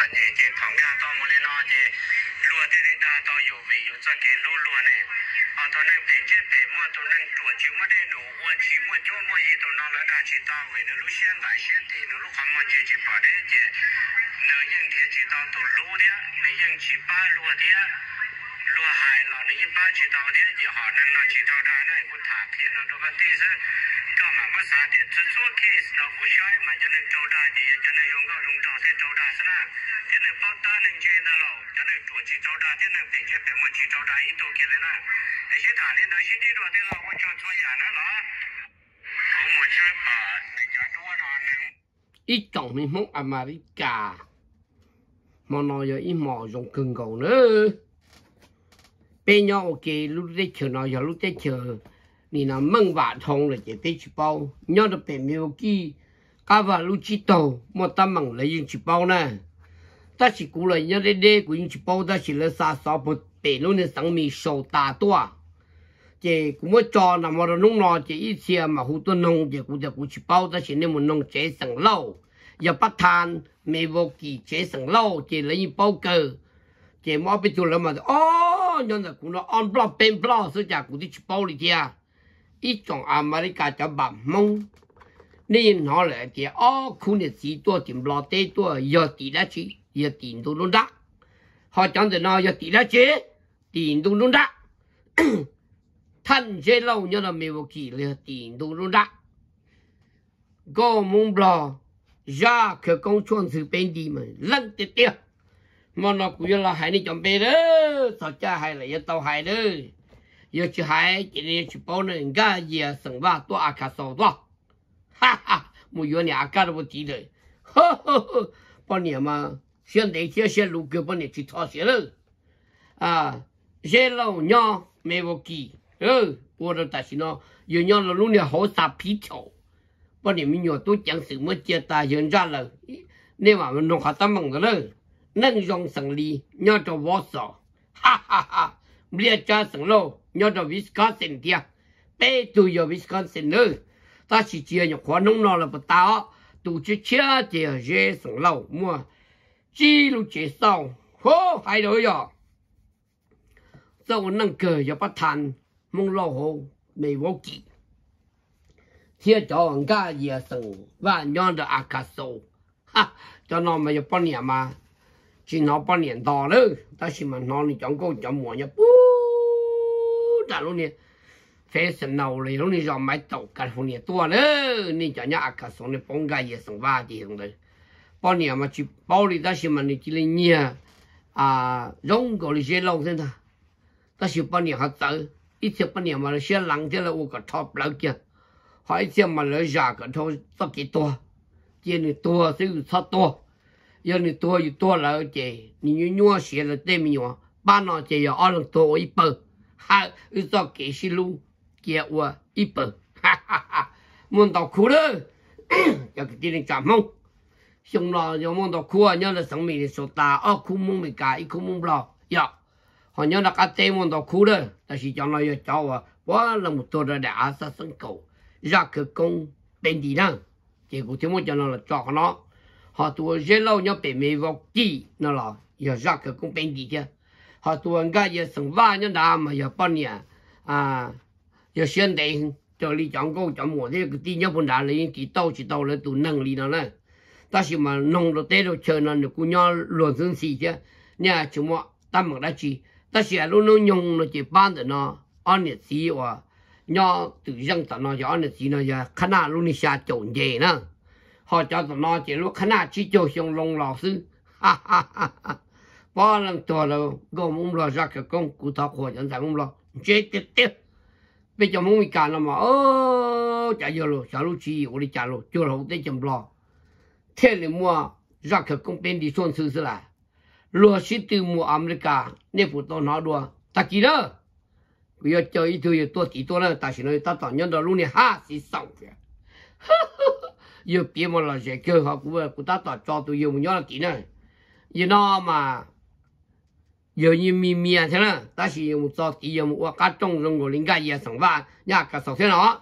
nè chỉ thằng ra tao một lần nó chỉ lúa thì đến ta tao nhiều về nhiều cho cái lúa nè tao nên phải chết phải mua tao nên chuẩn chỉ mua đây nổ quan chỉ mua chỗ mua gì tao nó là đã chỉ tao về nó lúc hiện tại hiện thì nó lúc không mua chỉ bảo đấy chỉ nó những cái chỉ tao tao lúa đấy nó những chỉ ba lúa đấy lúa hài là nó những ba chỉ tao đấy chỉ họ nên nó chỉ tao ra này cũng thả tiền nó đâu có tí nữa干嘛不啥的？只做 case 那不需要嘛，就能招大的，就能用个用招的招大是啦，就能报大能接的了，就能多去招大，就能并且别么去招大一多给人啦。那些大的那些地方的了，我叫做演了啦。我们去把那家多少呢？ ít chồng mình muốn America mà nói giờ ít mò dùng cưng cầu nữa bên nhau ok lúc đấy chờ nó giờ lúc đấy chờ ni na măng vả thông là chỉ tết chụp bao nhớ được bể miêu kia cá vả lúc chỉ tàu một tấm măng lấy những chụp bao nè ta chỉ cú lại nhớ đây của những chụp bao ta chỉ là sa sáu một bể luôn nên sáng mi sầu tà tua chỉ cũng mới cho nằm vào nông nọ chỉ ít xe mà hút tuần nông chỉ cũng chụp bao ta chỉ nên một nông chế sẵn lâu giờ bắt than mê vô kỳ chế sẵn lâu chỉ lấy những bao cờ chỉ mua bên chỗ là mà nhớ là cũng nó on block bên block số chả cũng đi chụp bao đi kia ít trong America cho bẩm mông nên họ lại thì khu này chỉ tua tìm lo tê tua giờ tỷ đã chỉ giờ tiền tôi luôn đắt họ chẳng thể nói giờ tỷ đã chế tiền tôi luôn đắt thân chế lâu nhớ là mấy kỳ là tiền tôi luôn đắt có mông bò ra cái công chuyện sự bên đi mà lăn tiệt tiệt mà nó cũng là hai này chọn bê đó sao cha hai là giờ tàu hai đó giờ chỉ hai chỉ để chụp bao này cái gì sừng va to à cả sầu to ha ha mua nhiều nhà cả都不记得半年嘛现在这些路给半年去掏钱了啊这老娘没有记我的但是呢有娘了路呢好傻皮条半年没有都讲什么接待人家了你话我弄下他们的了能用胜利娘着我少哈哈哈别家省喽nhớ到Wisconsin kia, bé tôi ở Wisconsin nữa, ta chỉ chia những khoản nông nó là bắt tao, tụi chỉ chia thì dễ sẵn lâu mua, chỉ lúc chế sau, hô hay rồi à, sau nâng cờ cho bắt thành, mong lâu hồ mày vô kỹ, chia cho người ta gì sẵn và nhớ được Arkansas, ha, cho nó mà bao nhiêu mà, chỉ nó bao nhiêu đó nữa, ta chỉ mà nó đi chọn câu chọn mua nhá. Lúc này phải sinh nào rồi lúc này giờ máy tàu California tua nữa nên cho nhà cả số này bông gai gì sinh va thì không được bao nhiêu mà chỉ bao đi ta xem mà này chỉ là nhiều giống gọi là dễ lâu thế thôi ta xem bao nhiêu hạt tử ít xem bao nhiêu mà nó sẽ lắng thế là u cả top lâu kia hỏi xem mà nó già cả thôi tất cả tua chỉ này tua sẽ sát tua giờ này tua là chỉ như nhua xẻ là tên mình nhua ba nó chỉ là ăn tua ít bơ ha do cái xí lu kia wa ít bờ ha ha ha muốn đào khu đó cho cái tiền trả mông xong rồi giờ muốn đào khu nhớ là sống mình số ta khu mông mình cả ít khu mông lo giờ họ nhớ là cái tên muốn đào khu đó ta chỉ cho nó cho quá là một tổ đã sát sân cầu ra cái công bên đi đó chỉ có thiếu một cho nó là cho nó họ tuổi dễ lâu nhớ bị mê vào gì nó là giờ ra cái công bên đi kia họ tuần cái giờ sinh va nhân đà mà giờ bao nhiêu giờ hiện đại cho lý chọn câu chọn mùa thế cái tin nhớ phần đà lấy chỉ tàu là tụ năng lý nó nè ta chỉ mà nông đồ tết đồ chơi nó được cũng nhau luồn xuống xì chứ nha chúng mà ta mặc đã chỉ ta chỉ luôn nó nhung nó chỉ ban được nó ăn nhiệt xí và nhau từ dân tao nó cho ăn nhiệt xí nó giờ khán giả luôn đi xa trộn về nữa họ cho tao nó chỉ lúc khán giả chỉ cho xong lông lò sư ha ha ha ha bao lầnตัวเราก็มุ่งรอรักกับกงกูท้าขวดจนแต่มุ่งรอเจ๊เต๊ะไปจะมุ่งมีการละมาจะเยอะเลยชาลูชี我的家路就เราได้จำรอเท่เลยมัวรักกับกงเป็นดีส่วนซื่อละรัวชิตือมัวอเมริกาเนี่ยผู้ต้นหาดัวตะกี้เด้อกูอยากเจออีตัวตีตัวนั้นแต่สิเราตัดต่อยันดอลูเนี่ย52เนี่ยอยู่เปียมันละเจ๊เกี่ยวกับกูตัดต่อจอตัวอยู่มันย้อนกี่เนี่ยยี่น้อมา有人咪听了，但是有做第有我家中中国人家也生活，呀个首先了，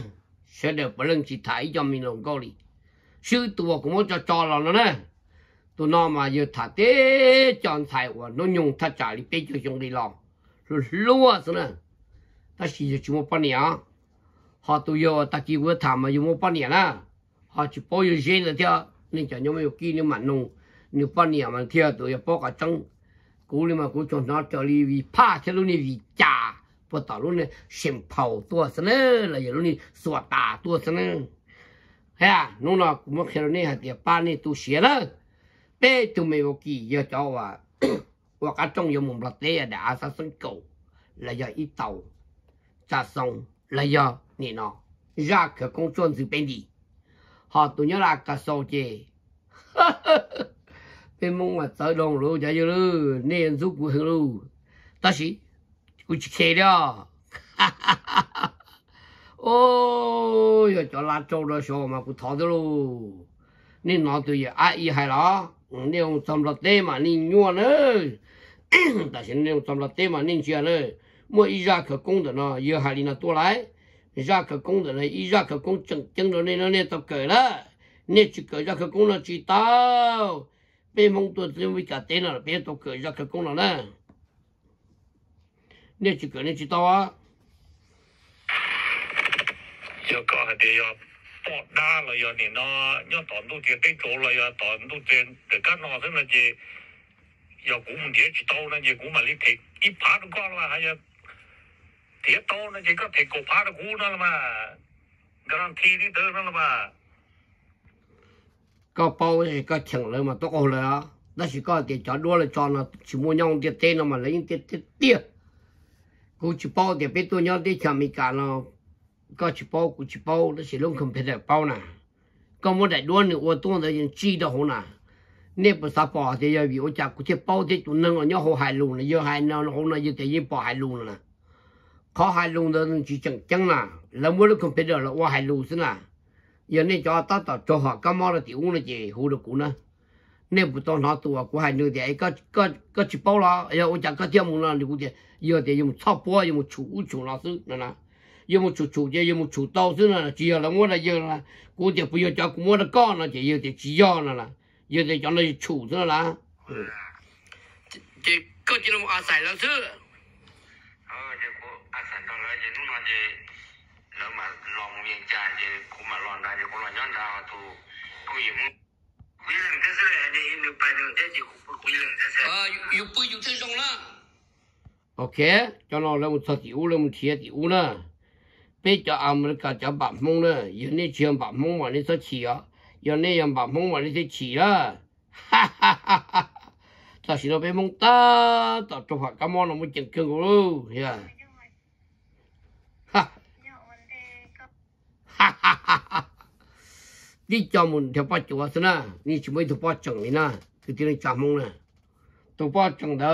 说的不能去太叫民农高里，许多我就招了呢， tụi nó mà giờ thả té chọn thải của nó nhung thắt trả đi bây giờ dùng đi lòng rồi lúa thế này ta chỉ giờ chúng bao nhiêu họ tụi giờ ta chỉ vừa thả mà dùng bao nhiêu na họ chỉ bao nhiêu tiền là theo nên cho nhau nhiều kia nhưng mà nông nhiều bao nhiêu mà theo tụi giờ bao cả trăng cú đi mà cú chọn nó cho đi vì phá theo luôn đi vì trả bắt đầu luôn này xem phao tua thế này là giờ luôn đi sọt tà tua thế này ha nông nào cũng mất khi này hạt địa ba này tụi xé đó bé tụi mày một kỳ giờ cho và cả trong giờ một lát té đã sát sinh cầu là giờ ít tàu trả xong là giờ nè nó ra cái công chuyện gì bên đi họ tụi nhớ là cả sâu chê bên mông mà tới đông rồi giờ rồi nên giúp của hương rồi ta sĩ của chị kể đó ôi giờ cho lá trâu đó số mà của thọ đó luôn nên nó tụi giờ ai hay đó nếu trong lát té mà nên nhua nữa ta sĩ nếu trong lát té mà nên chia nữa mua ít ra cái công的呢giờ还里那多来ra cái công的呢ít ra cái công chân rồi nên nó nên tập cởi đó nên chỉ cởi ra cái công nó chỉ tao bên mông tôi chỉ với cả tên là bên tôi cởi ra cái công nó nè nên chỉ cởi nên chỉ tao á giờ có hai điều bỏ đá là giờ này nó nhớ toàn đồ tiền cái chỗ là giờ toàn đồ tiền để các nó thế là gì giờ cũng muốn tiền chỉ tao là gì cũng mà lấy thiệt ít phá được con là hay giờ thiệt tao là chỉ có thiệt cổ phá được cú đó mà guarantee đi tới đó mà có bao thì có chẳng lời mà tôi có lời á đó chỉ có tiền cho đua là cho nó chỉ mua nhau tiền tên nó mà lấy những tiền tiền cú chỉ bao thì biết tôi nhau đi chả mi cả nó có chỉ bao cú chỉ bao đó chỉ luôn không thể được bao nè có một đại đua nữa ô tô là những chi đó hổ nè nếu mà sao bỏ thì giờ vì ô chả cú chỉ bao thì tụi nâng ở nhau hồ hải luôn là giờ hải nó hồ nó giờ thì bỏ hải luôn nè khó hải luôn đó chỉ chẳng nè là mua được không thể được là ô hải luôn thế nè giờ này cho ta tạo cho họ cái món là tiểu là gì hú được cũng nè nếu bữa tao nói tụi của hai người thì có chỉ bao là giờ tôi chẳng có tiền mua là được cái giờ thì dùng thóc bò dùng chủ là thứ nè dùng một chủ giờ dùng một chủ tàu thứ nè chỉ là mua là giờ là cô thì bây giờ cho cô mua là con là chỉ giờ thì chỉ do nè giờ thì cho nó chủ thứ là chỉ có chỉ là một áo xài là thứ giờ cô áo xài đó là giờ nó nói gìแล้วมาลองเวียงจานจะกูมาลองได้จะกูลองย้อนดาวตัวกูอยู่มึงคุยเรื่องเท่าไหร่เนี่ยอยู่ไปเรื่องเท่าจะกูคุยเรื่องเท่าไหร่อยู่ไปอยู่ที่ตรงนั้นโอเคcho nó là một thật tiểu là một thiệt tiểu nè bây giờ America cho bạc mông nè giờ này chuyện bạc mông mà nó sẽ chỉ á giờ này làm bạc mông mà nó sẽ chỉ á ha ha ha ha ta chỉ nó bên mông ta cho họ cái món nó mới chừng cưng rồi hiểu đi cho mình theo bao chúa thế na, đi chỉ mới theo bao chừng này na, thì cái này chạm mông nè, theo bao chừng đó,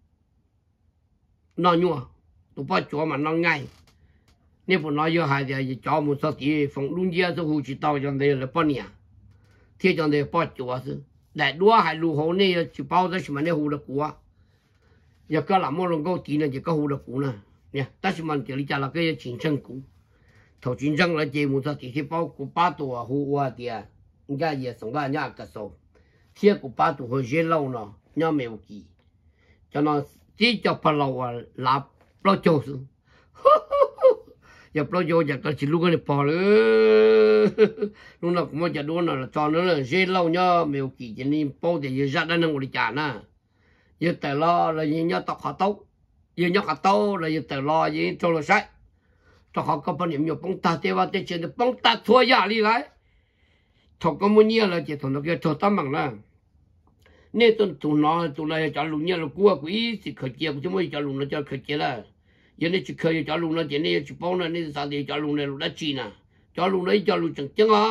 nó nhua, theo bao chúa mà nó ngay, nếu mà nói vô hai thì cho một số thì phòng luôn kia số hồ chỉ tàu trong đây là bao nhiêu, thì trong đây bao chúa chứ, đại đua hai lù hồ này chỉ bao đó chỉ mà này hồ được của, giờ có làm một lần câu tí này chỉ có hồ được của nè, nha, ta chỉ mình chỉ lý giải là cái chiến tranh cũ. thầu chiến tranh là gì một số thì bao của ba tuổi hồ hoa thì应该也送到nhà cái số thiết của ba tuổi hồ dễ lâu nó nhà mèo kỳ cho nó chỉ cho bao lâu là bao châu sự giờ bao châu giờ cái chỉ lúc này bỏ nữa lúc nào cũng muốn đua là cho nó là dễ lâu nhà mèo kỳ cho nên bao thì giờ ra đây nó ngồi trả nè giờ tại lo là nhớ tóc họ tóc giờ nhớ họ tóc là giờ tại lo gì cho nó sai cho họ có bao nhiêu nhiều bông ta thế và thế chuyện là bông ta thua giá đi lại thằng có muốn nhiều là chỉ thằng nó kia thua tắm bằng là nếu tụi nó cho luôn nhiều là cua quý thì khởi chia chứ mới cho luôn nó cho khởi chia là giờ này chỉ khởi cho luôn nó chỉ này chỉ bao nó này sao thì cho luôn này luôn đã chi nè cho luôn đấy cho luôn chẳng chẳng á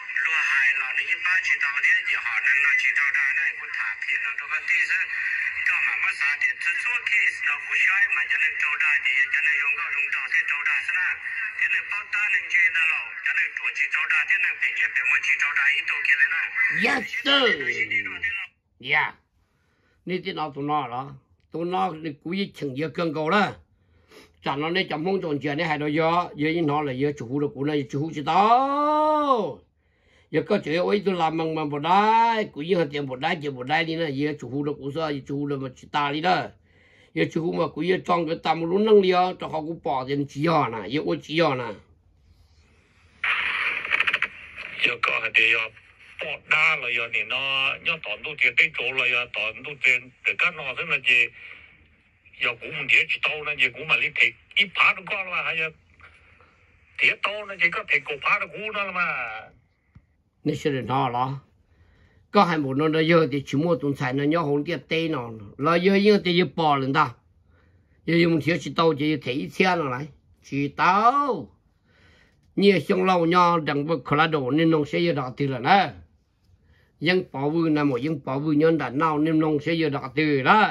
chỉ tao đấy chỉ họ nên nó chỉ tao ra này cũng thả tiền nó có tí chứ 道嘛，没啥的，制作 case 呢不需要嘛，就能找到的，就能用到才找到是啦，就能报答能接得了，就能多去找到，就能平时别么去找到一多给人啦。 Yes sir。Yeah。你啲脑做哪啦？做哪你故意情节更高啦？咱那你讲梦中间你还都要因哪来要做好了过来做好知道。一个这位都拉忙不来，故意和点不来就不来的呢，也做好了过说也做好了嘛去打理了，也做好嘛故意装个大木路能力啊，这好个保人只要呢，也我只要呢。 要搞下啲要。bỏ đa là giờ thì nó toàn都tiền cái chỗ là giờ toàn都tiền để các nó thế là gì giờ cũng muốn tiền chỉ tao nó gì cũng mà liên hệ ít phá được con mà hay giờ tiền tao nó chỉ có thể cổ phá được cú đó mà 你说的哪了？刚还没弄到有的去么种菜呢，要红点对呢，那有的就包人的，有用钱去到就提钱了来，去到。你想老娘等不可拉多，你弄些有大对了呢？ยังป่าวนะหมดยังป่าวย้อนด่านน่านิ่มลงเสียดอกตือละ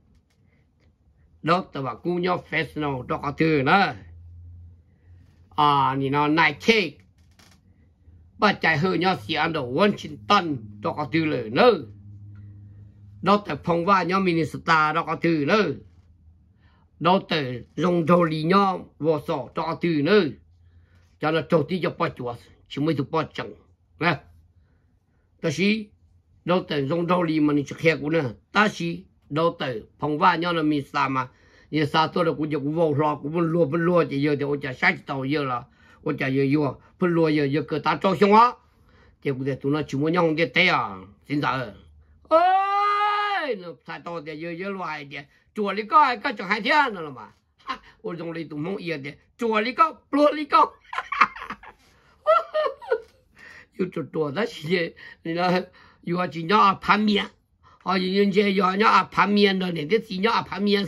แล้วแต่ว่ากูย้อนเฟสเนาะดอกตือละนี่เนาะนายเค้กปัจจัยเฮือย้อนเสียอันเดอร์วอชิงตันดอกตือเลยเนอะแล้วแต่พงว่าย้อนมินิสตาดอกตือเลยแล้วแต่ลงโดลีย้อนวอสอดอกตือเนอะจะน่ะโจที่จะปัจจุบันชิไม่ถูกปัจจังนะ但是老等用道理嘛，你去看过呢？但是老等碰完娘的没啥嘛，你啥做了，我就我说我们落不落就有的，我讲下去到有了，我讲有不落有个大照相啊，结果在做那去我娘的对啊，真咋的？哎，那才到的有乱的，做了个就还天了嘛，哈，我用的都梦一的，做了个落了个。有多的些，你那有几鸟盘面，人家有鸟盘面的，你的几鸟盘面，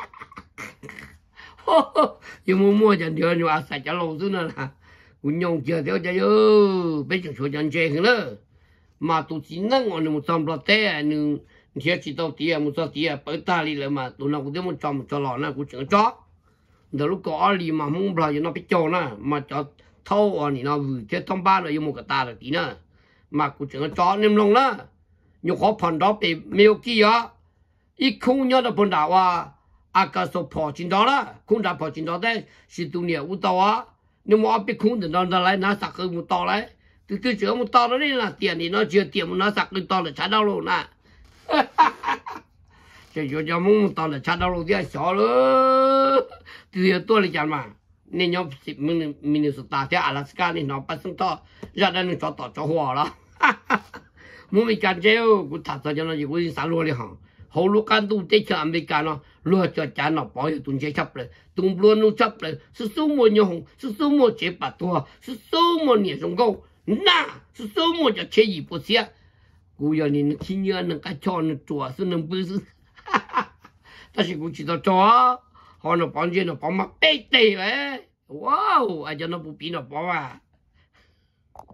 有么讲的你话三家老子呢啦，我娘家条家哟，别就说讲这个了，嘛都只能我们装不了带，你天知道底啊，没知底啊，白大里了嘛，都那我怎么装老呢？我整装，那如果二里嘛，蒙不了就那别叫呢，嘛叫。thâu ởนี่nó vừa thế thông ba rồi một cái ta là tí nữa mà cũng chẳng cho nem lông đó nhiều khó phần đó bị miêu kia ít không nhớ được phần đảo cái số phò chín đó là không đã phò chín đó đấy chỉ tu nhiều u tàu á nhưng mà bị không được nó lại nó sạc hơn một tàu đấy từ trước một tàu đó đi là tiền thì nó chưa tiền nó sạc hơn tàu là chả đâu luôn nè chỉ cho một tàu là chả đâu luôn thì sợ luôn từ tôi là chẳng mà nên nhóm Minnesota thì Alaska thì nó bắt sinh to ra đây nó cho hoa đó muốn mình can treo cũng thật ra cho nó chỉ có sản luôn đi hả hậu lúc can tu tết cho America nó luôn cho cha nó bỏ vào tuần chế chấp lại tuần luôn nó chấp lại sự số một nhung sự số một chế bát tua sự số một nhẹ sông câu na sự số một cho chế gì bớt xía cú giờ này nó chỉ nhớ nó cái cho nó chùa sự nó bớt sự ta chỉ cũng chỉ tao cho họ nó bán gì nó bán mặc bê tê đấy wow ai cho nó bù pin nó bỏ à